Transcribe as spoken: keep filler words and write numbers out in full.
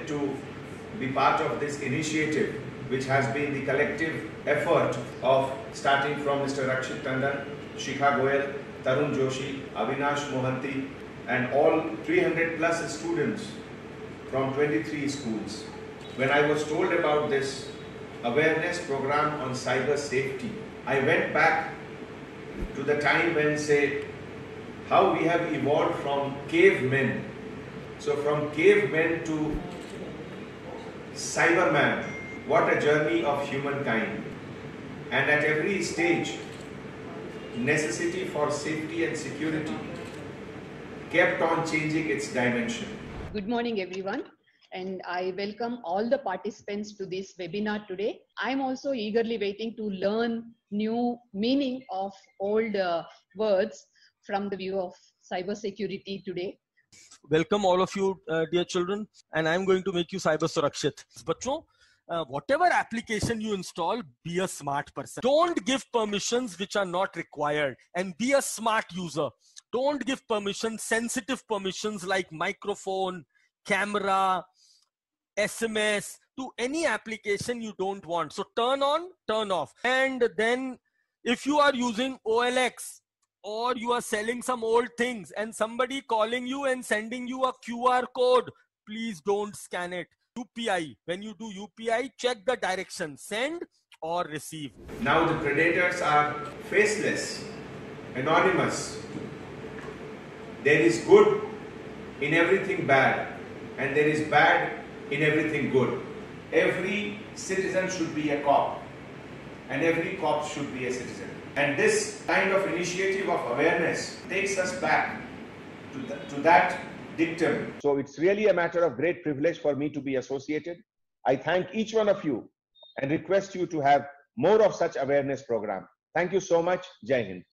delighted to be part of this initiative, which has been the collective effort of starting from Mister Rakshit Tandon, Shikha Goyal, Tarun Joshi, Avinash Mohanty, and all three hundred plus students from twenty-three schools. When I was told about this awareness program on cyber safety, I went back to the time when, say, how we have evolved from cavemen. So from cavemen to Cyberman, what a journey of humankind. And at every stage, necessity for safety and security kept on changing its dimension. Good morning, everyone. And I welcome all the participants to this webinar today. I'm also eagerly waiting to learn new meaning of old uh, words from the view of cybersecurity today. Welcome all of you, uh, dear children, and I'm going to make you cyber surakshit. Bachcho, uh, whatever application you install, be a smart person. Don't give permissions which are not required, and be a smart user. Don't give permissions, sensitive permissions like microphone, camera, S M S, to any application you don't want. So turn on, turn off. And then if you are using O L X, or you are selling some old things and somebody calling you and sending you a Q R code, please don't scan it. U P I, when you do U P I, check the direction, send or receive. Now the predators are faceless, anonymous. There is good in everything bad, and there is bad in everything good. Every citizen should be a cop, and every cop should be a citizen. And this kind of initiative of awareness takes us back to, the, to that dictum. So it's really a matter of great privilege for me to be associated. I thank each one of you and request you to have more of such awareness program. Thank you so much. Jai Hind.